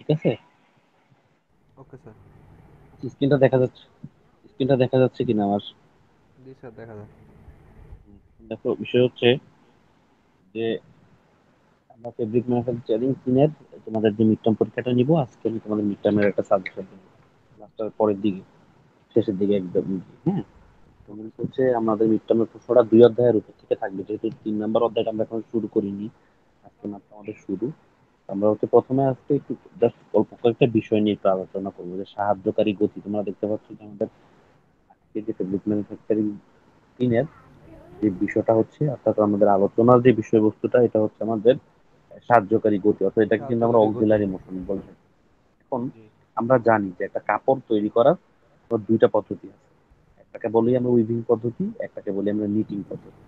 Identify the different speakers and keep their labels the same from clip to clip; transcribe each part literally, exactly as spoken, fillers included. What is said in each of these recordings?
Speaker 1: ঠিক আছে?
Speaker 2: Okay sir.
Speaker 1: স্ক্রিনটা দেখা যাচ্ছে? স্ক্রিনটা দেখা যাচ্ছে কিনা আমার?
Speaker 2: জি স্যার, দেখা যায়।
Speaker 1: দেখো, বিষয় হচ্ছে যে আমরা ফেব্রিক ম্যানুফ্যাকচারিং তিনের তোমাদের যে মিড টার্ম পরীক্ষাটা নিব আজকে, আমি তোমাদের মিড টার্মের একটা সাজেশন দেবো লাস্টের পরের দিকে, শেষের দিকে একদম। হ্যাঁ, তো
Speaker 2: ওকে
Speaker 1: মূলত
Speaker 2: স্যার।
Speaker 1: হচ্ছে আমাদের মিড টার্মের প্রশ্নটা দুই অধ্যায়ের উপর থেকে থাকবে, যেহেতু তিন নম্বর অধ্যায়টা আমরা এখন শুরু করিনি, আজকে মাত্র আমাদের শুরু। আমরা হচ্ছে প্রথমে আজকে একটু জাস্ট অল্প কয়েকটা বিষয় নিয়ে একটু আলোচনা করবো, যে সাহায্যকারী গতি। তোমরা দেখতে পাচ্ছ যে আমাদের আজকে যে ফেব্রিক ম্যানুফ্যাকচারিং তিনের যে বিষয়টা হচ্ছে, অর্থাৎ আমাদের আলোচনার যে বিষয়বস্তুটা, এটা হচ্ছে আমাদের সাহায্যকারী গতি, অর্থাৎ এটাকে কিন্তু আমরা
Speaker 2: সাহায্যকারী গতি।
Speaker 1: অক্সিলারি মোশন বলে থাকি। এখন
Speaker 2: জি।
Speaker 1: আমরা জানি যে একটা কাপড় তৈরি করার তোর দুইটা পদ্ধতি আছে, একটাকে বলি আমরা উইভিং পদ্ধতি, একটাকে বলি আমরা নিটিং পদ্ধতি।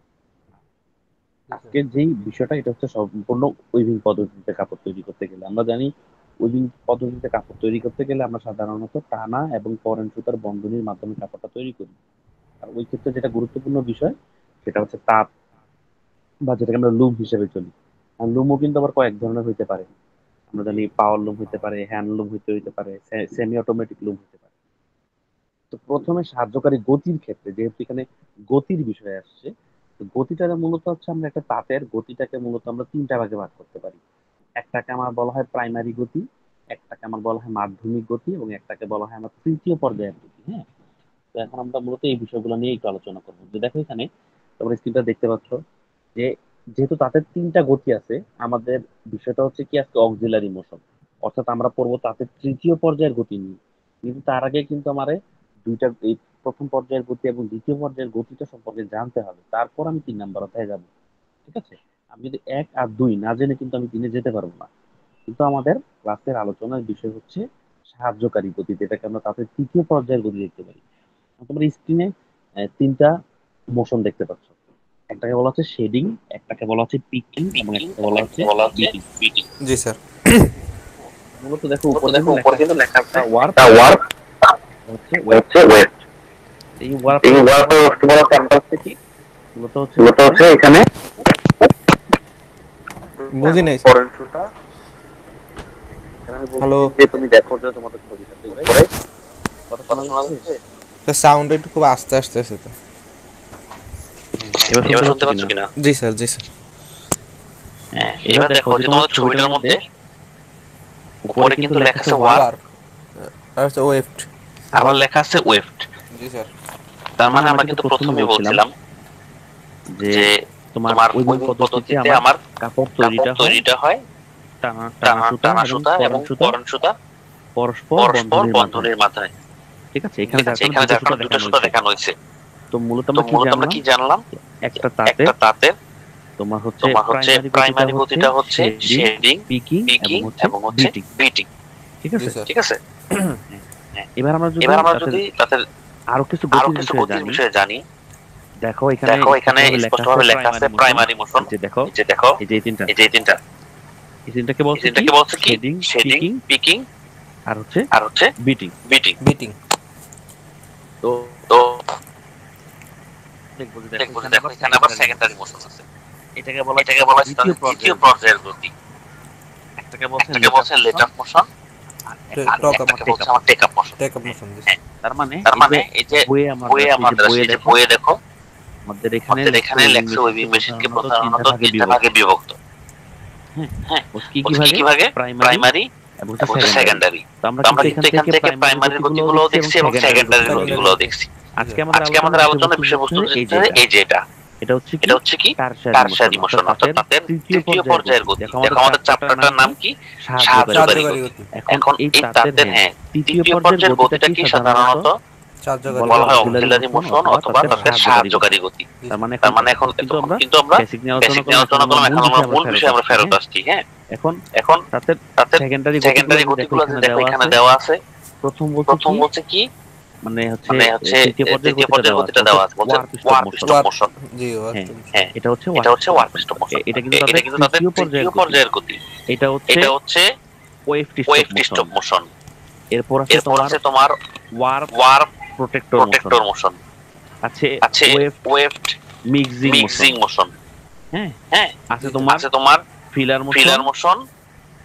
Speaker 2: জি স্যার।
Speaker 1: আজকের যেই বিষয়টা, এটা হচ্ছে সম্পূর্ণ উইভিং পদ্ধতিতে কাপড় তৈরি করতে গেলে আমরা জানি, উইভিং পদ্ধতিতে কাপড় তৈরি করতে গেলে আমরা সাধারণত টানা এবং পরেন সুতার বন্ধনীর মাধ্যমে কাপড়টা তৈরি করি। আর ওই ক্ষেত্রে যেটা গুরুত্বপূর্ণ বিষয়, সেটা হচ্ছে তাপ, বা যেটাকে আমরা লুম হিসেবে চলি। আর লুমও কিন্তু আবার কয়েক ধরনের হইতে পারে। আমরা
Speaker 2: জি।
Speaker 1: জানি পাওয়ার লুম হইতে পারে, হ্যান্ড লুম হইতে হইতে পারে, সেমি অটোমেটিক লুম হইতে পারে। তো প্রথমে সাহায্যকারী গতির ক্ষেত্রে, যেহেতু এখানে গতির বিষয় আসছে, তো গতিটা মূলত হচ্ছে আমরা একটা তাপের গতিটাকে মূলত আমরা তিনটা ভাগে ভাগ করতে পারি। একটাকে আমার বলা হয় প্রাইমারি গতি, একটাকে আমার বলা হয় মাধ্যমিক গতি, এবং একটাকে বলা হয় আমার তৃতীয় পর্যায়ের গতি। হ্যাঁ, তো এখন আমরা মূলত এই বিষয়গুলো নিয়ে একটু আলোচনা করবো। যে দেখো এখানে তোমরা স্ক্রিনটা দেখতে পাচ্ছ, যে যেহেতু তাদের তিনটা গতি আছে, আমাদের বিষয়টা হচ্ছে কি আজকে অক্সিলারি মোশন, অর্থাৎ আমরা পড়বো তাদের তৃতীয় পর্যায়ের গতি নিয়ে। কিন্তু তার আগে কিন্তু আমার দুইটা, এই প্রথম পর্যায়ের গতি এবং দ্বিতীয় পর্যায়ের গতিটা সম্পর্কে জানতে হবে, তারপর আমি তিন নাম্বার অধ্যায়ে যাবো। ঠিক আছে? আমি যদি এক আর দুই না জেনে কিন্তু আমি তিনে যেতে পারবো না। কিন্তু আমাদের ক্লাসের আলোচনার বিষয় হচ্ছে সাহায্যকারী গতি, যেটাকে আমরা তাদের তৃতীয় পর্যায়ের গতি দেখতে পারি। তোমরা স্ক্রিনে তিনটা মোশন দেখতে পাচ্ছ, একটাকে বলা হচ্ছে শেডিং, একটাকে বলা হচ্ছে পিকিং, এবং
Speaker 2: পিকিং
Speaker 1: একটাকে
Speaker 2: এবং
Speaker 1: বলা হচ্ছে
Speaker 2: একটাকে বলা হচ্ছে
Speaker 1: বিটিং।
Speaker 2: বিটিং। জি স্যার।
Speaker 1: মূলত দেখো
Speaker 2: মূলত
Speaker 1: উপরে
Speaker 2: দেখো
Speaker 1: কিন্তু লেখা
Speaker 2: উপরে কিন্তু
Speaker 1: আছে
Speaker 2: লেখা
Speaker 1: একটা
Speaker 2: আছে
Speaker 1: ওয়ার্ক,
Speaker 2: একটা ওয়ার্ক,
Speaker 1: হচ্ছে ওয়েট।
Speaker 2: হচ্ছে ওয়েট।
Speaker 1: এই ওয়ার্কের
Speaker 2: এই
Speaker 1: সবচেয়ে বড়
Speaker 2: ওয়ার্কের সবচেয়ে বড়
Speaker 1: ক্যারেক্টার
Speaker 2: ক্যারেক্টার হচ্ছে কি?
Speaker 1: মূলত হচ্ছে
Speaker 2: মূলত
Speaker 1: এখানে,
Speaker 2: হচ্ছে এখানে বুঝি নাই স্যার।
Speaker 1: ফরেন শুটা। আমি
Speaker 2: হ্যালো।
Speaker 1: বলছি যে তুমি দেখো যে তোমাদের ছবিটাতে উপরে
Speaker 2: উপরে
Speaker 1: কথা
Speaker 2: কথা
Speaker 1: শোনা
Speaker 2: শোনা
Speaker 1: যাচ্ছে?
Speaker 2: যাচ্ছে? স্যার সাউন্ড একটু খুব আস্তে আস্তে আসছে তো।
Speaker 1: হ্যাঁ, এবার
Speaker 2: এবার
Speaker 1: শুনতে পাচ্ছ
Speaker 2: শুনতে পাচ্ছ
Speaker 1: কিনা?
Speaker 2: কিনা? জি স্যার, জি স্যার।
Speaker 1: হ্যাঁ,
Speaker 2: হ্যাঁ,
Speaker 1: এবার
Speaker 2: এবার
Speaker 1: দেখো
Speaker 2: দেখো
Speaker 1: যে
Speaker 2: যে
Speaker 1: তোমাদের
Speaker 2: তোমাদের
Speaker 1: ছবিটার
Speaker 2: ছবিটার
Speaker 1: মধ্যে
Speaker 2: মধ্যে
Speaker 1: উপরে
Speaker 2: উপরে
Speaker 1: কিন্তু
Speaker 2: কিন্তু
Speaker 1: লেখা
Speaker 2: লেখা
Speaker 1: আছে
Speaker 2: আছে
Speaker 1: ওয়ার্ক,
Speaker 2: ওয়ার্ক, আচ্ছা ওয়েফট,
Speaker 1: আবার
Speaker 2: আবার
Speaker 1: লেখা আছে ওয়েফট।
Speaker 2: জি স্যার।
Speaker 1: তার
Speaker 2: তার
Speaker 1: মানে
Speaker 2: মানে
Speaker 1: আমরা
Speaker 2: আমরা
Speaker 1: কিন্তু
Speaker 2: কিন্তু
Speaker 1: প্রথমে
Speaker 2: প্রথমে
Speaker 1: বলছিলাম
Speaker 2: বলছিলাম
Speaker 1: যে
Speaker 2: যে
Speaker 1: তোমার
Speaker 2: তোমার
Speaker 1: উইভিং
Speaker 2: উইভিং
Speaker 1: পদ্ধতিতে
Speaker 2: পদ্ধতিতে
Speaker 1: আমার
Speaker 2: আমার
Speaker 1: কাপড়
Speaker 2: কাপড়
Speaker 1: তৈরিটা হয়
Speaker 2: তৈরিটা হয়
Speaker 1: টানা টানা
Speaker 2: টানা
Speaker 1: সুতা
Speaker 2: টানা
Speaker 1: এবং
Speaker 2: সুতা
Speaker 1: পরান
Speaker 2: এবং
Speaker 1: সুতা
Speaker 2: পরান সুতা
Speaker 1: পরস্পর
Speaker 2: পরস্পর
Speaker 1: বন্ধনীর মাধ্যমে।
Speaker 2: বন্ধনীর মাথায়।
Speaker 1: ঠিক আছে, এখানে
Speaker 2: ঠিক
Speaker 1: যার
Speaker 2: আছে,
Speaker 1: কারণে
Speaker 2: এখানে
Speaker 1: দুইটা
Speaker 2: যার
Speaker 1: সুতা
Speaker 2: কারণে দুটো
Speaker 1: দেখানো
Speaker 2: সুতা
Speaker 1: হয়েছে।
Speaker 2: দেখানো হয়েছে।
Speaker 1: তো মূলত
Speaker 2: তো
Speaker 1: আমরা কি
Speaker 2: মূলত আমরা
Speaker 1: জানলাম,
Speaker 2: কি জানলাম?
Speaker 1: একটা তাঁতের
Speaker 2: একটা তাঁতের
Speaker 1: তোমার হচ্ছে
Speaker 2: তোমার হচ্ছে
Speaker 1: প্রাইমারি গতিটা
Speaker 2: প্রাইমারি
Speaker 1: হচ্ছে
Speaker 2: গতিটা হচ্ছে
Speaker 1: শেডিং,
Speaker 2: শেডিং,
Speaker 1: পিকিং এবং
Speaker 2: পিকিং
Speaker 1: হচ্ছে
Speaker 2: এবং হচ্ছে
Speaker 1: বিটিং।
Speaker 2: বিটিং।
Speaker 1: ঠিক
Speaker 2: জি
Speaker 1: আছে?
Speaker 2: স্যার। ঠিক আছে।
Speaker 1: হ্যাঁ,
Speaker 2: হ্যাঁ,
Speaker 1: এবার আমরা যদি
Speaker 2: এবার আমরা
Speaker 1: তাদের
Speaker 2: যদি তাদের
Speaker 1: আরো কিছু
Speaker 2: আরো
Speaker 1: গতির
Speaker 2: কিছু
Speaker 1: বিষয়ে
Speaker 2: গতির
Speaker 1: জানি।
Speaker 2: বিষয়ে জানি।
Speaker 1: দেখো এখানে
Speaker 2: দেখো এখানে
Speaker 1: স্পষ্টভাবে লেখা আছে
Speaker 2: স্পষ্টভাবে লেখা আছে
Speaker 1: প্রাইমারি মোশন।
Speaker 2: Primary motion.
Speaker 1: এই যে দেখো,
Speaker 2: এই যে দেখো,
Speaker 1: এই যে এই তিনটা,
Speaker 2: এই যে এই তিনটা,
Speaker 1: এই তিনটাকে
Speaker 2: এই
Speaker 1: বলছে কি
Speaker 2: তিনটাকে বলছে কি?
Speaker 1: শেডিং,
Speaker 2: শেডিং,
Speaker 1: পিকিং,
Speaker 2: পিকিং
Speaker 1: আর হচ্ছে
Speaker 2: আর হচ্ছে
Speaker 1: বিটিং।
Speaker 2: বিটিং। বিটিং।
Speaker 1: তো
Speaker 2: তো
Speaker 1: দেখবো যে দেখো
Speaker 2: দেখবো যে
Speaker 1: এখানে
Speaker 2: দেখো
Speaker 1: আবার
Speaker 2: এখানে আবার
Speaker 1: সেকেন্ডারি মোশন,
Speaker 2: সেকেন্ডারি মোশন আছে।
Speaker 1: এটাকে বলা হচ্ছে
Speaker 2: এটাকে
Speaker 1: তাদের
Speaker 2: বলা হচ্ছে
Speaker 1: দ্বিতীয়
Speaker 2: তাদের দ্বিতীয়
Speaker 1: পর্যায়ের গতি।
Speaker 2: পর্যায়ের গতি।
Speaker 1: একটাকে বলছে
Speaker 2: একটাকে
Speaker 1: লেট আপ
Speaker 2: বলছে লেট
Speaker 1: মোশন,
Speaker 2: অফ মোশন,
Speaker 1: আর
Speaker 2: টে-
Speaker 1: একটাকে
Speaker 2: টক
Speaker 1: বলছে
Speaker 2: আপ
Speaker 1: আমার
Speaker 2: একটাকে
Speaker 1: টেক
Speaker 2: বলছে
Speaker 1: আপ
Speaker 2: আমার
Speaker 1: motion.
Speaker 2: Take up motion. Take up
Speaker 1: হ্যাঁ,
Speaker 2: মোশন, জি
Speaker 1: হ্যাঁ,
Speaker 2: স্যার।
Speaker 1: তার মানে
Speaker 2: তার
Speaker 1: এই যে
Speaker 2: মানে এই যে
Speaker 1: বইয়ে আমার
Speaker 2: বইয়ে
Speaker 1: এই
Speaker 2: আমার
Speaker 1: যে
Speaker 2: আছে,
Speaker 1: বইয়ে
Speaker 2: এই যে
Speaker 1: দেখো,
Speaker 2: বইয়ে দেখো
Speaker 1: আমাদের এখানে
Speaker 2: আমাদের
Speaker 1: লেখছে
Speaker 2: এখানে
Speaker 1: উইভিং
Speaker 2: লেখছে
Speaker 1: মেশিনকে
Speaker 2: উইভিং মেশিনকে
Speaker 1: প্রধানত তিনটা
Speaker 2: প্রধানত
Speaker 1: ভাগে
Speaker 2: তিনটা
Speaker 1: বিভক্ত।
Speaker 2: ভাগে বিভক্ত।
Speaker 1: হ্যাঁ,
Speaker 2: হ্যাঁ,
Speaker 1: বলছে কি কি
Speaker 2: বলছে কি
Speaker 1: ভাগে,
Speaker 2: কি ভাগে?
Speaker 1: প্রাইমারি
Speaker 2: প্রাইমারি
Speaker 1: এবং হচ্ছে
Speaker 2: এবং হচ্ছে
Speaker 1: সেকেন্ডারি।
Speaker 2: সেকেন্ডারি।
Speaker 1: তো আমরা
Speaker 2: তো আমরা
Speaker 1: কিন্তু এখান
Speaker 2: কিন্তু এখান
Speaker 1: থেকে
Speaker 2: থেকে
Speaker 1: প্রাইমারির
Speaker 2: প্রাইমারির
Speaker 1: গতিগুলোও
Speaker 2: গতিগুলোও
Speaker 1: দেখছি এবং
Speaker 2: দেখছি এবং
Speaker 1: সেকেন্ডারির
Speaker 2: সেকেন্ডারির
Speaker 1: গতিগুলোও দেখছি।
Speaker 2: গতিগুলোও দেখছি।
Speaker 1: আজকে আমাদের
Speaker 2: আজকে
Speaker 1: আলোচনার
Speaker 2: আমাদের আলোচনার
Speaker 1: বিষয়বস্তু হচ্ছে
Speaker 2: বিষয়বস্তু
Speaker 1: এই
Speaker 2: হচ্ছে
Speaker 1: যে এটা,
Speaker 2: এই যে এটা,
Speaker 1: এটা হচ্ছে কি
Speaker 2: এটা হচ্ছে কি?
Speaker 1: টারশারি মোশন,
Speaker 2: টারশারি
Speaker 1: অর্থাৎ
Speaker 2: মোশন, অর্থাৎ
Speaker 1: তাদের
Speaker 2: তাদের
Speaker 1: তৃতীয়
Speaker 2: তৃতীয়
Speaker 1: পর্যায়ের
Speaker 2: পর্যায়ের
Speaker 1: গতি।
Speaker 2: গতি।
Speaker 1: দেখো
Speaker 2: দেখো
Speaker 1: আমাদের
Speaker 2: আমাদের
Speaker 1: চ্যাপ্টারটার নাম
Speaker 2: চ্যাপ্টারটার
Speaker 1: কি?
Speaker 2: নাম কি?
Speaker 1: সাহায্যকারী
Speaker 2: সাহায্যকারী
Speaker 1: গতি।
Speaker 2: গতি। গতি।
Speaker 1: এখন
Speaker 2: এখন
Speaker 1: এই
Speaker 2: এই
Speaker 1: তাদের,
Speaker 2: তাদের,
Speaker 1: হ্যাঁ,
Speaker 2: হ্যাঁ,
Speaker 1: তৃতীয়
Speaker 2: তৃতীয়
Speaker 1: পর্যায়ের
Speaker 2: পর্যায়ের
Speaker 1: গতিটাকে
Speaker 2: গতিটাকে
Speaker 1: সাধারণত
Speaker 2: সাধারণত
Speaker 1: বলা
Speaker 2: বলা
Speaker 1: হয়
Speaker 2: হয়
Speaker 1: অক্সিলারি
Speaker 2: অক্সিলারি
Speaker 1: মোশন
Speaker 2: মোশন
Speaker 1: অথবা
Speaker 2: অথবা
Speaker 1: তাদের
Speaker 2: তাদের
Speaker 1: সাহায্যকারী গতি।
Speaker 2: সাহায্যকারী গতি।
Speaker 1: তার মানে এখন
Speaker 2: তার মানে এখন
Speaker 1: কিন্তু
Speaker 2: এখন
Speaker 1: আমরা
Speaker 2: কিন্তু আমরা
Speaker 1: বেসিক নিয়ে আলোচনা
Speaker 2: বেসিক নিয়ে
Speaker 1: করলাম, এখন
Speaker 2: আলোচনা
Speaker 1: আমরা
Speaker 2: করলাম,
Speaker 1: মূল
Speaker 2: এখন আমরা
Speaker 1: বিষয়ে আবার
Speaker 2: মূল
Speaker 1: ফেরত
Speaker 2: বিষয়ে আমরা
Speaker 1: আসছি।
Speaker 2: ফেরত
Speaker 1: হ্যাঁ,
Speaker 2: আসছি। হ্যাঁ,
Speaker 1: এখন
Speaker 2: এখন
Speaker 1: তাদের
Speaker 2: তাদের
Speaker 1: সেকেন্ডারি গতিগুলো
Speaker 2: সেকেন্ডারি
Speaker 1: যে দেখো
Speaker 2: গতিগুলো যে
Speaker 1: এখানে
Speaker 2: দেখো
Speaker 1: দেওয়া
Speaker 2: এখানে
Speaker 1: আছে।
Speaker 2: দেওয়া আছে।
Speaker 1: প্রথম বলছে
Speaker 2: প্রথম
Speaker 1: কি,
Speaker 2: বলছে কি,
Speaker 1: মানে হচ্ছে
Speaker 2: মানে
Speaker 1: এ,
Speaker 2: হচ্ছে
Speaker 1: তৃতীয়
Speaker 2: এ,
Speaker 1: পর্যায়ের
Speaker 2: তৃতীয়
Speaker 1: গতিটা
Speaker 2: পর্যায়ের
Speaker 1: দেওয়া আছে,
Speaker 2: গতিটা
Speaker 1: বলছে
Speaker 2: দেওয়া আছে, বলছে
Speaker 1: work stop
Speaker 2: work
Speaker 1: motion.
Speaker 2: Stop motion. জি,
Speaker 1: হ্যাঁ,
Speaker 2: ওয়ার্ক
Speaker 1: হ্যাঁ,
Speaker 2: স্টপ।
Speaker 1: এটা হচ্ছে ওয়ার্ক
Speaker 2: এটা হচ্ছে
Speaker 1: stop
Speaker 2: work
Speaker 1: motion.
Speaker 2: Stop motion.
Speaker 1: এটা কিন্তু
Speaker 2: এটা
Speaker 1: তাদের
Speaker 2: কিন্তু তাদের
Speaker 1: তৃতীয় পর্যায়ের
Speaker 2: তৃতীয়
Speaker 1: গতি।
Speaker 2: পর্যায়ের গতি।
Speaker 1: এটা হচ্ছে
Speaker 2: এটা হচ্ছে
Speaker 1: weft stop
Speaker 2: weft
Speaker 1: motion.
Speaker 2: Stop motion.
Speaker 1: এরপর আছে
Speaker 2: এরপর
Speaker 1: তোমার
Speaker 2: আছে তোমার
Speaker 1: warp
Speaker 2: warp
Speaker 1: protector motion,
Speaker 2: protector motion,
Speaker 1: আছে
Speaker 2: আছে
Speaker 1: weft
Speaker 2: weft
Speaker 1: mixing motion.
Speaker 2: Mixing motion.
Speaker 1: হ্যাঁ,
Speaker 2: হ্যাঁ,
Speaker 1: আছে তোমার
Speaker 2: আছে তোমার
Speaker 1: ফিলার মোশন,
Speaker 2: ফিলার মোশন,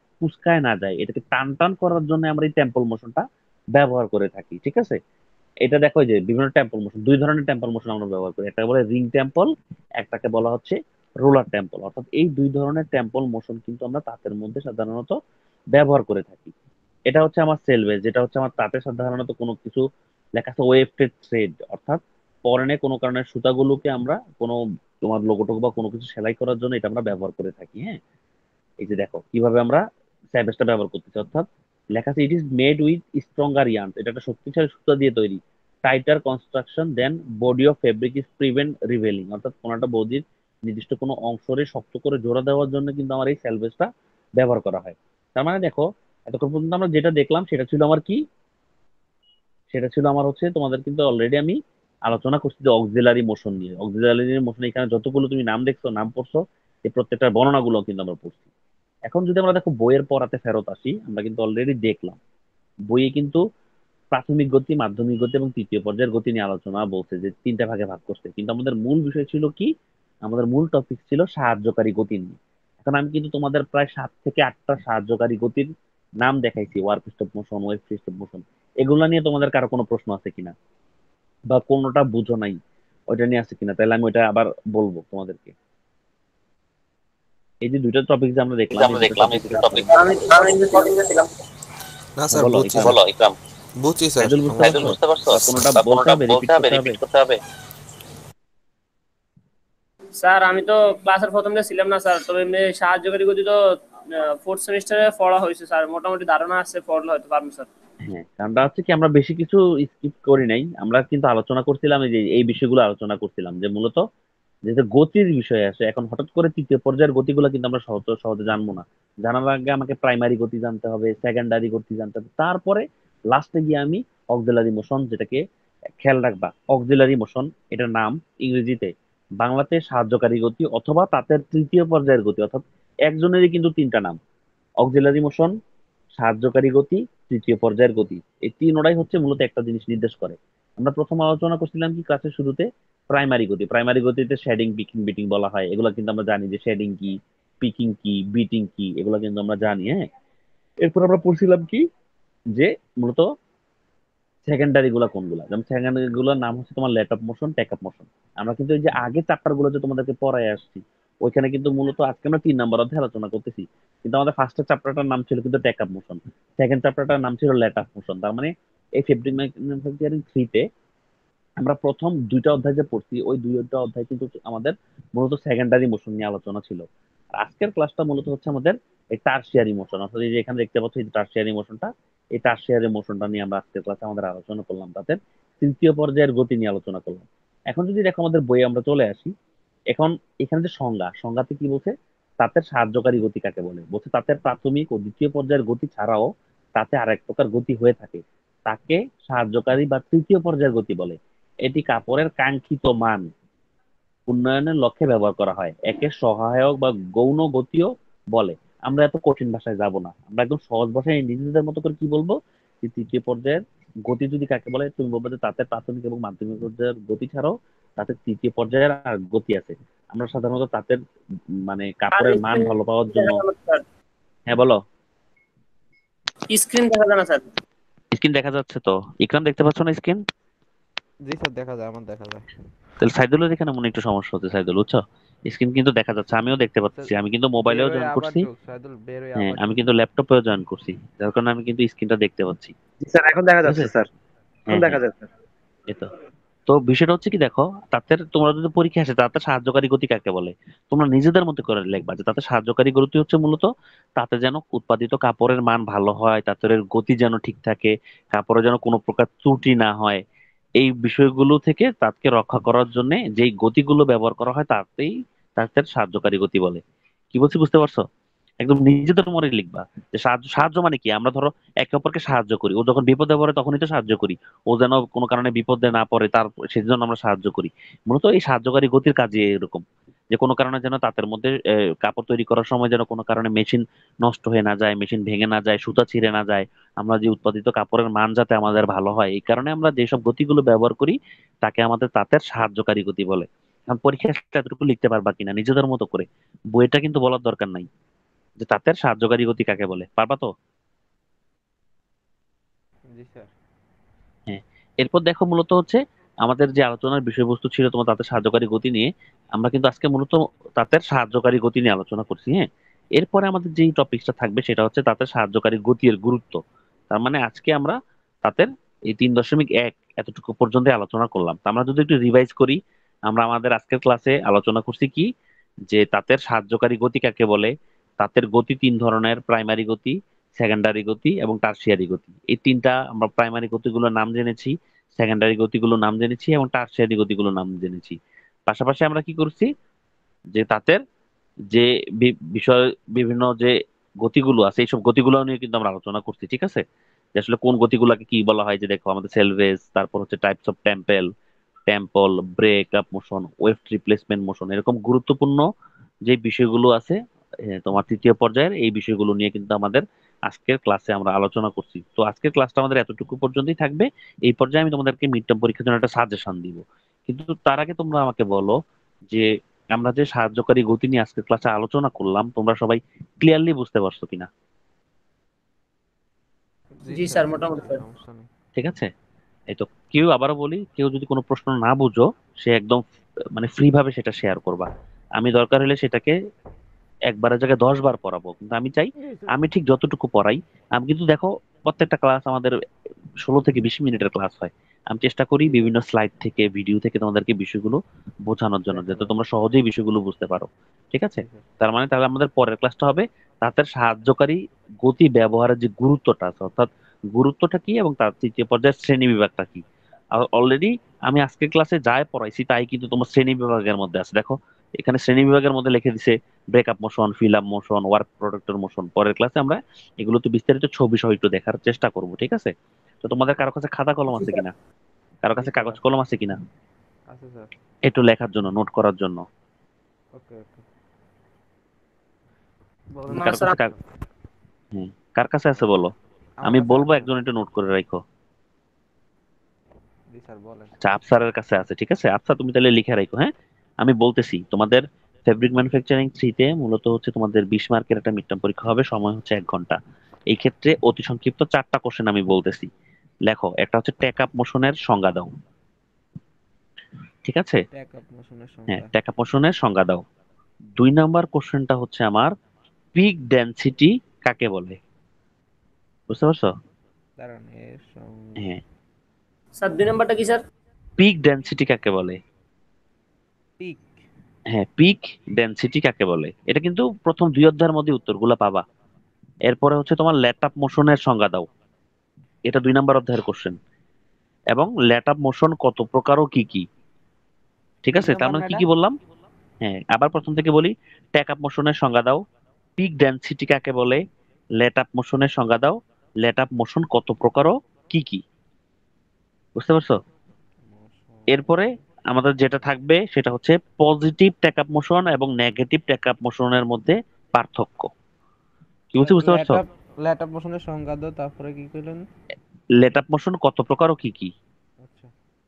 Speaker 1: কুঁচকায় না যায়, এটাকে টান টান করার জন্য আমরা এই টেম্পল মোশনটা ব্যবহার করে থাকি, ঠিক আছে? এটা দেখো যে বিভিন্ন টেম্পল মোশন, দুই ধরনের টেম্পল মোশন আমরা ব্যবহার করি, একটা বলে রিং টেম্পল, একটাকে বলা হচ্ছে রোলার টেম্পল। অর্থাৎ এই দুই ধরনের টেম্পল মোশন কিন্তু আমরা তাঁতের মধ্যে সাধারণত ব্যবহার করে থাকি। এটা হচ্ছে আমার সেলভেজ, যেটা হচ্ছে আমার তাঁতে সাধারণত কোনো কিছু লেখা আছে ওয়েভটেড থ্রেড, অর্থাৎ পরনে কোনো কারণে সুতাগুলোকে আমরা কোনো তোমার লোগো টোগো বা কোনো কিছু সেলাই করার জন্য এটা আমরা ব্যবহার করে থাকি। হ্যাঁ, এই যে দেখো কিভাবে আমরা স্যাভেজটা ব্যবহার করতেছি, অর্থাৎ লেখা আছে it is made with stronger yarn, এটা একটা শক্তিশালী সুতা দিয়ে তৈরি, tighter construction then body of fabric is prevent ravelling, অর্থাৎ কোনো একটা বডির নির্দিষ্ট কোনো অংশরে শক্ত করে জোড়া দেওয়ার জন্য কিন্তু আমার এই সেল বেসটা ব্যবহার করা হয়। তার মানে দেখো, এতক্ষণ পর্যন্ত আমরা যেটা দেখলাম সেটা ছিল আমার কি, সেটা ছিল আমার হচ্ছে তোমাদের কিন্তু অলরেডি আমি আলোচনা করছি যে অক্সিলারি মোশন নিয়ে। অক্সিলারি মোশন এখানে যতগুলো তুমি নাম দেখছো, নাম পড়ছো, এই প্রত্যেকটার বর্ণনাগুলো কিন্তু আমরা পড়ছি। এখন যদি আমরা দেখো বইয়ের পড়াতে ফেরত আসি, আমরা কিন্তু অলরেডি দেখলাম বইয়ে কিন্তু প্রাথমিক গতি, মাধ্যমিক গতি এবং তৃতীয় পর্যায়ের গতি নিয়ে আলোচনা বলছে, যে তিনটা ভাগে ভাগ করছে। কিন্তু আমাদের মূল বিষয় ছিল কি, আমাদের মূল টপিক ছিল সাহায্যকারী গতি নিয়ে। এখন আমি কিন্তু তোমাদের প্রায় সাত থেকে আটটা সাহায্যকারী গতির নাম দেখাইছি, work stop motion, weave stop motion. এগুলা নিয়ে তোমাদের কারো কোনো প্রশ্ন আছে কিনা, বা কোনোটা বুঝো নাই ওইটা নিয়ে আছে কিনা, তাহলে আমি ওইটা আবার বলবো তোমাদেরকে। এই যে দুইটা টপিক যে আমরা
Speaker 3: যে
Speaker 1: দেখলাম, এই
Speaker 3: আমরা
Speaker 1: দুটো
Speaker 3: দেখলাম এই
Speaker 1: টপিক
Speaker 3: দুটো টপিক আমি আমি কিন্তু কদিন ছিলাম।
Speaker 2: না
Speaker 1: হ্যাঁ
Speaker 2: স্যার
Speaker 1: বলো
Speaker 2: বুঝছি
Speaker 1: ইকরাম।
Speaker 2: স্যার,
Speaker 3: বলো ইকরাম।
Speaker 2: বুঝছি স্যার,
Speaker 1: সাইদুল বুঝতে
Speaker 2: সমস্যা
Speaker 3: সাইদুল
Speaker 1: পারছো?
Speaker 2: নেই।
Speaker 3: বুঝতে পারছো?
Speaker 1: বা কোনোটা
Speaker 3: বা
Speaker 1: বলতে
Speaker 3: কোনোটা
Speaker 1: হবে,
Speaker 3: বলতে
Speaker 1: রিপিট
Speaker 3: হবে,
Speaker 1: করতে হবে?
Speaker 3: রিপিট করতে হবে?
Speaker 4: স্যার আমি তো ক্লাসের প্রথম দিন ছিলাম না স্যার, তবে এমনি সাহায্যকারী গতি তো ফোর্থ সেমিস্টারে পড়া হয়েছে স্যার, মোটামুটি ধারণা আছে, পড়লে হয়তো পারবো স্যার।
Speaker 1: হ্যাঁ, কারণটা হচ্ছে কি, আমরা বেশি কিছু স্কিপ করি নাই, আমরা কিন্তু আলোচনা করছিলাম এই যে এই বিষয়গুলো আলোচনা করছিলাম, যে মূলত যেহেতু গতির বিষয় আছে, এখন হঠাৎ করে তৃতীয় পর্যায়ের গতিগুলো কিন্তু আমরা সহজ সহজে জানবো না। জানার আগে আমাকে প্রাইমারি গতি জানতে হবে, সেকেন্ডারি গতি জানতে হবে, তারপরে লাস্টে গিয়ে আমি অক্সিলারি মোশন, যেটাকে খেয়াল রাখবা, অক্সিলারি মোশন এটার নাম ইংরেজিতে, বাংলাতে সাহায্যকারী গতি অথবা তাদের তৃতীয় পর্যায়ের গতি, অর্থাৎ একজনেরই কিন্তু তিনটা নাম, অক্সিলারি মোশন, সাহায্যকারী গতি, তৃতীয় পর্যায়ের গতি। এই তিনোটাই হচ্ছে মূলত একটা জিনিস নির্দেশ করে। আমরা প্রথম আলোচনা করছিলাম কি ক্লাসের শুরুতে, প্রাইমারি গতি। প্রাইমারি গতিতে শেডিং, পিকিং, বিটিং বলা হয়, এগুলো কিন্তু আমরা জানি যে শেডিং কি, পিকিং কি, বিটিং কি, এগুলো কিন্তু আমরা জানি। হ্যাঁ, এরপর আমরা পড়ছিলাম কি, যে মূলত সেকেন্ডারি গুলা কোনগুলা, যেমন সেকেন্ডারি গুলোর নাম হচ্ছে তোমার let off motion, take off motion. আমরা কিন্তু এই যে আগে চ্যাপ্টার গুলো যে তোমাদেরকে পড়ায় আসছি, ওইখানে কিন্তু মূলত আজকে আমরা তিন নম্বর অধ্যায়ে আলোচনা করতেছি, কিন্তু আমাদের ফার্স্টের চ্যাপ্টারটার নাম ছিল কিন্তু টেক অফ মোশন, সেকেন্ড চ্যাপ্টারটার নাম ছিল লেট অফ মোশন। তার মানে এই ফেব্রিক ম্যানুফ্যাকচারিং থ্রিতে আমরা প্রথম দুইটা অধ্যায় যে পড়ছি, ওই দুইটা অধ্যায় কিন্তু আমাদের মূলত সেকেন্ডারি মোশন নিয়ে আলোচনা ছিল। আর আজকের ক্লাসটা মূলত হচ্ছে আমাদের এই টারশিয়ারি মোশন, অর্থাৎ এই যে এখানে দেখতে পাচ্ছ এই টারশিয়ারি মোশনটা, এই টারশিয়ারি মোশনটা নিয়ে আমরা আজকের ক্লাসে আমাদের আলোচনা করলাম, তাদের তৃতীয় পর্যায়ের গতি নিয়ে আলোচনা করলাম। এখন যদি দেখো আমাদের বইয়ে আমরা চলে আসি, এখন এখানে যে সংজ্ঞা, সংজ্ঞাতে কি বলছে, তাদের সাহায্যকারী গতি কাকে বলে, বলছে তাদের প্রাথমিক ও দ্বিতীয় পর্যায়ের গতি ছাড়াও তাতে আরেক প্রকার গতি হয়ে থাকে, তাকে সাহায্যকারী বা তৃতীয় পর্যায়ের গতি বলে। এটি কাপড়ের কাঙ্ক্ষিত মান উন্নয়নের লক্ষ্যে ব্যবহার করা হয়, একে সহায়ক বা গৌণ গতিও বলে। আমরা এত কঠিন ভাষায় যাব না, আমরা একদম সহজ ভাষায় নিজেদের মতো করে কি বলবো, যে তৃতীয় পর্যায়ের গতি যদি কাকে বলে, তুমি বলবো যে তাতে প্রাথমিক এবং মাধ্যমিক পর্যায়ের গতি ছাড়াও তাতে তৃতীয় পর্যায়ের আর গতি আছে। আমরা সাধারণত তাদের মানে
Speaker 4: আর
Speaker 1: কাপড়ের মান ভালো পাওয়ার জন্য।
Speaker 4: দেখা যাবে স্যার,
Speaker 1: হ্যাঁ বলো।
Speaker 4: স্ক্রিন দেখা যায় না স্যার।
Speaker 1: স্ক্রিন দেখা যাচ্ছে তো? ইকরাম দেখতে পাচ্ছ না স্ক্রিন?
Speaker 2: জি স্যার, দেখা যায়, আমার দেখা যায়।
Speaker 1: তাহলে সাইদুলের এখানে মনে একটু সমস্যা হচ্ছে, সাইদুল বুঝছো, স্ক্রিন কিন্তু দেখা যাচ্ছে, আমিও দেখতে
Speaker 2: স্যার
Speaker 1: পাচ্ছি, আমি কিন্তু
Speaker 2: বের
Speaker 1: মোবাইলেও
Speaker 2: হয়ে
Speaker 1: জয়েন
Speaker 2: আবার
Speaker 1: করছি।
Speaker 2: ঢুক, সাইদুল বের হয়ে
Speaker 1: হ্যাঁ,
Speaker 2: আবার
Speaker 1: আমি
Speaker 2: ঢুক।
Speaker 1: কিন্তু ল্যাপটপেও জয়েন করছি, যার কারণে আমি কিন্তু স্ক্রিনটা দেখতে পাচ্ছি।
Speaker 3: জি স্যার, এখন দেখা
Speaker 1: ঠিক
Speaker 3: যাচ্ছে
Speaker 1: আছে।
Speaker 3: স্যার, এখন
Speaker 1: হ্যাঁ
Speaker 3: দেখা
Speaker 1: হ্যাঁ,
Speaker 3: যাচ্ছে।
Speaker 1: এই তো। তো বিষয়টা হচ্ছে কি দেখো, তাদের তোমরা যদি পরীক্ষা আসে তাতে সাহায্যকারী গতি কাকে বলে, তোমরা নিজেদের মতো করে লিখবা যে তাতে সাহায্যকারী গতি হচ্ছে মূলত তাতে যেন উৎপাদিত কাপড়ের মান ভালো হয়, তাদের গতি যেন ঠিক থাকে, কাপড়ে যেন কোনো প্রকার ত্রুটি না হয়, এই বিষয়গুলো থেকে তাকে রক্ষা করার জন্য যেই গতিগুলো ব্যবহার করা হয় তাতেই তাদের সাহায্যকারী গতি বলে। কি বলছি বুঝতে পারছো? একদম নিজেদের মনে লিখবা যে সাহায্য, সাহায্য মানে কি, আমরা ধরো একে অপরকে সাহায্য করি, ও যখন বিপদে পড়ে তখনই তো সাহায্য করি, ও যেন কোনো কারণে বিপদে না পড়ে তার সেজন্য আমরা সাহায্য করি। মূলত এই সাহায্যকারী গতির কাজই এরকম, যে কোনো কারণে যেন তাদের মধ্যে আহ, কাপড় তৈরি করার সময় যেন কোনো কারণে মেশিন নষ্ট হয়ে না যায়, মেশিন ভেঙে না যায়, সুতা ছিঁড়ে না যায়, আমরা যে উৎপাদিত কাপড়ের মান যাতে আমাদের ভালো হয়, এই কারণে আমরা যেসব গতিগুলো ব্যবহার করি তাকে আমাদের তাদের সাহায্যকারী গতি বলে। এখন পরীক্ষায় এতটুকু লিখতে পারবা কিনা নিজেদের মতো করে, বইটা কিন্তু বলার দরকার নাই যে তাদের সাহায্যকারী গতি কাকে বলে, পারবা তো?
Speaker 2: জি স্যার।
Speaker 1: হ্যাঁ। এরপর দেখো মূলত হচ্ছে আমাদের যে আলোচনার বিষয়বস্তু ছিল তোমার তাদের সাহায্যকারী গতি নিয়ে, আমরা কিন্তু আজকে মূলত তাদের সাহায্যকারী গতি নিয়ে আলোচনা করছি। হ্যাঁ, এরপরে আমাদের যেই টপিকটা থাকবে সেটা হচ্ছে তাদের সাহায্যকারী গতির গুরুত্ব। তার মানে আজকে আমরা তাদের এই তিন দশমিক এক এতটুকু পর্যন্ত আলোচনা করলাম। তো আমরা যদি একটু রিভাইজ করি, আমরা আমাদের আজকের ক্লাসে আলোচনা করছি কি, যে তাদের সাহায্যকারী গতি কাকে বলে, তাদের গতি তিন ধরনের, প্রাইমারি গতি, সেকেন্ডারি গতি এবং টারশিয়ারি গতি। এই তিনটা আমরা প্রাইমারি গতিগুলোর নাম জেনেছি, সেকেন্ডারি গতিগুলোর নাম জেনেছি এবং টারশিয়ারি গতিগুলোর নাম জেনেছি। পাশাপাশি আমরা কি করছি, যে তাদের যে বি- বিষয় বিভিন্ন যে গতিগুলো আছে এইসব গতিগুলো নিয়ে কিন্তু আমরা আলোচনা করছি, ঠিক আছে? যে আসলে কোন গতিগুলোকে কি বলা হয়, যে দেখো আমাদের সেলভেজ, তারপর হচ্ছে types of temple, temple, break up motion, weave replacement motion, এরকম গুরুত্বপূর্ণ যে বিষয়গুলো আছে এ, তোমার তৃতীয় পর্যায়ের এই বিষয়গুলো নিয়ে কিন্তু আমাদের আজকের ক্লাসে আমরা আলোচনা করছি। তো আজকের ক্লাসটা আমাদের এতটুকু পর্যন্তই থাকবে। এই পর্যায়ে আমি তোমাদেরকে মিড টার্ম পরীক্ষার জন্য একটা সাজেশন দিব, কিন্তু তার আগে তোমরা আমাকে বলো যে আমরা যে সাহায্যকারী গতি নিয়ে আজকের ক্লাসে আলোচনা করলাম তোমরা সবাই ক্লিয়ারলি বুঝতে পারছো কিনা?
Speaker 2: জি
Speaker 4: জি
Speaker 2: স্যার,
Speaker 4: স্যার মোটামুটি স্যার।
Speaker 2: সমস্যা নেই।
Speaker 1: ঠিক আছে। এই তো, কেউ আবারও বলি, কেউ যদি কোনো প্রশ্ন না বুঝো সে একদম মানে ফ্রি ভাবে সেটা শেয়ার করবা। আমি দরকার হলে সেটাকে একবারের জায়গায় দশ বার পড়াবো, কিন্তু আমি চাই আমি ঠিক যতটুকু পড়াই, আমি কিন্তু দেখো প্রত্যেকটা ক্লাস আমাদের ষোলো থেকে বিশ মিনিটের ক্লাস হয়। আমি চেষ্টা করি বিভিন্ন স্লাইড থেকে ভিডিও থেকে তোমাদেরকে বিষয়গুলো বোঝানোর জন্য, যাতে
Speaker 2: দেখাবার।
Speaker 1: তোমরা সহজেই বিষয়গুলো বুঝতে পারো। ঠিক আছে।
Speaker 2: জি স্যার।
Speaker 1: তার মানে তাহলে আমাদের পরের ক্লাসটা হবে তাদের সাহায্যকারী গতি ব্যবহারের যে গুরুত্বটা আছে, অর্থাৎ গুরুত্বটা কি এবং তার তৃতীয় পর্যায়ের শ্রেণী বিভাগটা কি। অলরেডি আমি আজকের ক্লাসে যাই পড়াইছি তাই কিন্তু তোমার শ্রেণী বিভাগের মধ্যে আছে। দেখো এখানে শ্রেণী বিভাগের মধ্যে লিখে দিছে break up motion, fill up motion, work প্রোডাক্টের মোশন। পরের ক্লাসে আমরা এগুলো তো বিস্তারিত ছবি সহ একটু দেখার চেষ্টা করব, ঠিক আছে? তো তোমাদের কারো কাছে খাতা কলম
Speaker 4: জি
Speaker 1: আছে
Speaker 4: স্যার।
Speaker 1: কিনা? কারো
Speaker 2: জি
Speaker 1: কাছে
Speaker 2: স্যার,
Speaker 1: কাগজ কলম আছে কিনা?
Speaker 2: আছে স্যার।
Speaker 1: একটু লেখার জন্য, নোট করার জন্য।
Speaker 2: ওকে ওকে, বলেন
Speaker 4: না
Speaker 1: কারো
Speaker 2: স্যার।
Speaker 4: স্যার।
Speaker 1: কাছে কাগ- হ্যাঁ, কার কাছে আছে বলো?
Speaker 2: আমার
Speaker 1: আমি
Speaker 2: কাছে
Speaker 1: বলবো,
Speaker 2: আছে।
Speaker 1: একজন একটু নোট করে রাখো।
Speaker 2: জি স্যার, বলেন।
Speaker 1: আচ্ছা, আফসারের কাছে আছে, ঠিক আছে। আফসার তুমি তাহলে লিখে রাখো, হ্যাঁ? আমি বলতেছি তোমাদের ফেব্রিক ম্যানুফ্যাকচারিং থ্রিতে মূলত হচ্ছে তোমাদের বিশ মার্কের একটা মিড টার্ম পরীক্ষা হবে, সময় হচ্ছে এক ঘন্টা। এই ক্ষেত্রে অতি সংক্ষিপ্ত চারটা কোশ্চেন আমি বলতেছি, লেখো। একটা হচ্ছে টেক আপ মোশনের সংজ্ঞা দাও, ঠিক আছে?
Speaker 2: ট্যাক আপ মোশনের
Speaker 1: হ্যাঁ,
Speaker 2: সংজ্ঞা।
Speaker 1: টেক আপ মোশনের সংজ্ঞা দাও। দুই নাম্বার কোশ্চেনটা হচ্ছে আমার পিক ডেনসিটি কাকে বলে? বুঝতে পারছো?
Speaker 2: দাঁড়ান, এর সংজ্ঞা।
Speaker 1: হ্যাঁ,
Speaker 4: স্যার দুই নাম্বারটা কি স্যার?
Speaker 1: পিক ডেনসিটি কাকে বলে?
Speaker 2: পিক।
Speaker 1: হ্যাঁ, পিক ডেনসিটি কাকে বলে, এটা কিন্তু প্রথম দুই অধ্যায়ের মধ্যে উত্তরগুলো পাবা। এরপরে হচ্ছে তোমার লেট আপ মোশনের সংজ্ঞা দাও, এটা দুই নাম্বার অধ্যায়ের কোশ্চেন। এবং লেট আপ মোশন কত প্রকার ও কি কি, ঠিক
Speaker 2: তিন
Speaker 1: আছে? তার
Speaker 2: নাম্বার
Speaker 1: মানে
Speaker 2: না
Speaker 1: কি
Speaker 2: এটা?
Speaker 1: কি বললাম? হ্যাঁ, আবার প্রথম থেকে বলি। টেক আপ মোশনের সংজ্ঞা দাও, পিক ডেনসিটি কাকে বলে, লেট আপ মোশনের সংজ্ঞা দাও, লেট আপ মোশন কত প্রকার ও কি কি। বুঝতে পারছো?
Speaker 2: মোশন।
Speaker 1: এরপরে আমাদের যেটা থাকবে সেটা হচ্ছে পজিটিভ টেক আপ মোশন এবং নেগেটিভ টেক আপ মোশনের মধ্যে পার্থক্য। কি বলছি বুঝতে পারছো?
Speaker 2: ল্যাটআপ ল্যাটআপ মোশনের সংজ্ঞা দাও, তারপরে কি কইলেন?
Speaker 1: লেট আপ মোশন কত প্রকার ও কি কি।
Speaker 2: আচ্ছা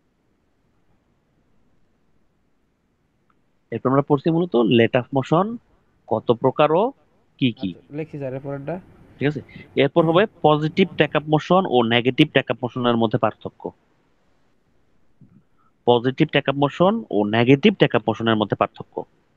Speaker 1: এরপর আমরা পড়ছি মূলত লেট আপ মোশন কত প্রকার ও কি কি,
Speaker 2: আচ্ছা, লিখছি স্যার এরপরটা।
Speaker 1: ঠিক আছে? এরপর হবে পজিটিভ টেক আপ মোশন ও নেগেটিভ টেক আপ মোশনের মধ্যে পার্থক্য। পজিটিভ টেক আপ মোশন ও নেগেটিভ টেক আপ মোশনের মধ্যে পার্থক্য,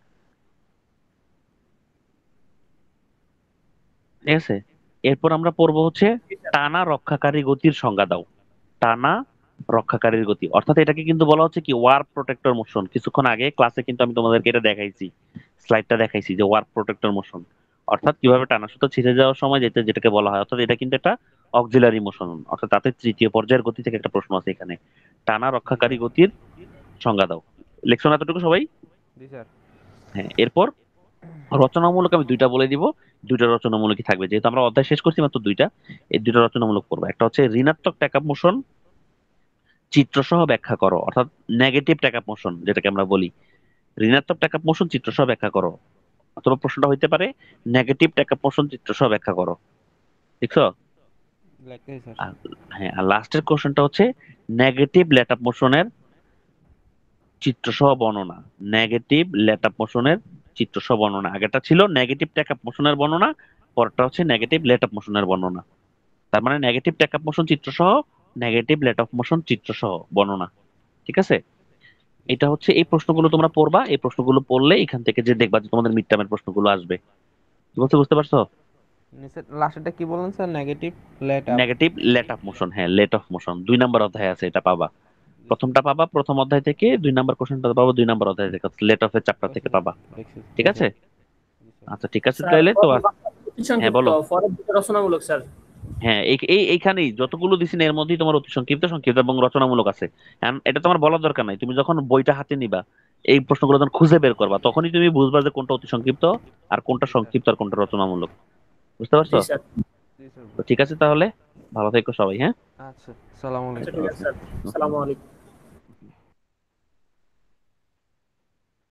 Speaker 1: ঠিক আছে? এরপর আমরা পড়বো হচ্ছে টানা রক্ষাকারী গতির সংজ্ঞা দাও। টানা রক্ষাকারীর গতি, অর্থাৎ এটাকে কিন্তু বলা হচ্ছে কি ওয়ার্ক প্রোটেক্টর মোশন। কিছুক্ষণ আগে ক্লাসে কিন্তু আমি তোমাদেরকে এটা দেখাইছি, স্লাইডটা দেখাইছি যে ওয়ার্ক প্রোটেক্টর মোশন, অর্থাৎ কিভাবে টানা সুতো ছিঁড়ে যাওয়ার সময় যেটা যেটাকে বলা হয়, অর্থাৎ এটা কিন্তু একটা অক্সিলারি মোশন, অর্থাৎ তাতে তৃতীয় পর্যায়ের গতি থেকে একটা প্রশ্ন আছে এখানে। টানা
Speaker 2: জি
Speaker 1: রক্ষাকারী
Speaker 2: স্যার।
Speaker 1: গতির সংজ্ঞা দাও। লেখছো না এতটুকু সবাই?
Speaker 2: জি স্যার।
Speaker 1: হ্যাঁ, এরপর রচনামূলক আমি দুইটা বলে দিব। দুইটা রচনামূলকই থাকবে, যেহেতু আমরা অধ্যায় শেষ করছি মাত্র দুইটা, এই দুইটা রচনামূলক পড়বো। একটা হচ্ছে ঋণাত্মক ট্যাকআপ মোশন চিত্রসহ ব্যাখ্যা করো, অর্থাৎ নেগেটিভ ট্যাকআপ মোশন যেটাকে আমরা বলি। ঋণাত্মক ট্যাকআপ মোশন চিত্রসহ ব্যাখ্যা করো, অথবা প্রশ্নটা হইতে পারে নেগেটিভ ট্যাকআপ মোশন চিত্রসহ ব্যাখ্যা করো, দেখছো?
Speaker 2: লিখতেছি স্যার।
Speaker 1: আর হ্যাঁ, আর লাস্টের কোশ্চেনটা হচ্ছে নেগেটিভ লেট আপ মোশনের চিত্রসহ বর্ণনা। নেগেটিভ লেট আপ মোশনের চিত্রসহ বর্ণনা, আগেটা ছিল নেগেটিভ ট্যাক আপ মোশনের বর্ণনা, পরটা হচ্ছে নেগেটিভ লেট আপ মোশনের বর্ণনা। তার মানে নেগেটিভ ট্যাক আপ মোশন চিত্রসহ, নেগেটিভ লেট অফ মোশন চিত্রসহ বর্ণনা, ঠিক আছে?
Speaker 2: জি
Speaker 1: এটা
Speaker 2: স্যার।
Speaker 1: হচ্ছে এই প্রশ্নগুলো তোমরা পড়বা, এই প্রশ্নগুলো পড়লে এখান থেকে যে দেখবা যে তোমাদের মিড টার্মের প্রশ্নগুলো আসবে। কি বলতে বুঝতে পারছো?
Speaker 2: নিচে লাস্টেরটা কি বললেন sir? Negative let up.
Speaker 1: Negative let off motion, হ্যাঁ লেট অফ মোশন দুই নাম্বার অধ্যায় আছে, এটা পাবা। প্রথমটা পাবা প্রথম অধ্যায় থেকে, দুই নাম্বার কোশ্চেনটা পাবো দুই নাম্বার অধ্যায় থেকে, লেট অফ এর চ্যাপ্টার থেকে পাবা।
Speaker 2: লিখছি।
Speaker 1: ঠিক
Speaker 2: জি
Speaker 1: আছে?
Speaker 2: স্যার। জি স্যার।
Speaker 1: আচ্ছা ঠিক আছে
Speaker 4: স্যার
Speaker 1: তাইলে তো আজ-
Speaker 4: অতি
Speaker 1: হ্যাঁ
Speaker 4: সংক্ষিপ্ত
Speaker 1: বলো।
Speaker 4: পরের দুটো রচনামূলক স্যার।
Speaker 1: হ্যাঁ, এই এই এইখানেই যতগুলো দিছি না, এর মধ্যেই তোমার অতি সংক্ষিপ্ত, সংক্ষিপ্ত এবং রচনামূলক আছে। And এটা তোমার বলার দরকার নাই, তুমি যখন বইটা হাতে নিবা, এই প্রশ্নগুলো যখন খুঁজে বের করবা, তখনই তুমি বুঝবা যে কোনটা অতি সংক্ষিপ্ত আর কোনটা
Speaker 2: জি স্যার।
Speaker 1: সংক্ষিপ্ত আর কোনটা রচনামূলক। বুঝতে
Speaker 4: জি
Speaker 1: পারছো?
Speaker 4: স্যার।
Speaker 2: জি স্যার
Speaker 1: তো ঠিক আছে তাহলে, ভালো থেকো সবাই, হ্যাঁ।
Speaker 2: আচ্ছা, সালাম
Speaker 4: আচ্ছা
Speaker 2: আলাইকুম।
Speaker 4: ঠিক আছে স্যার। আসসালামু আলাইকুম।